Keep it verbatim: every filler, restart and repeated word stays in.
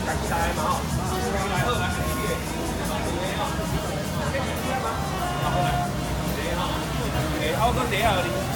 来嘛吼，来好来，你个，好，这是吗？好，来，来哈，来，好，搁来啊，你。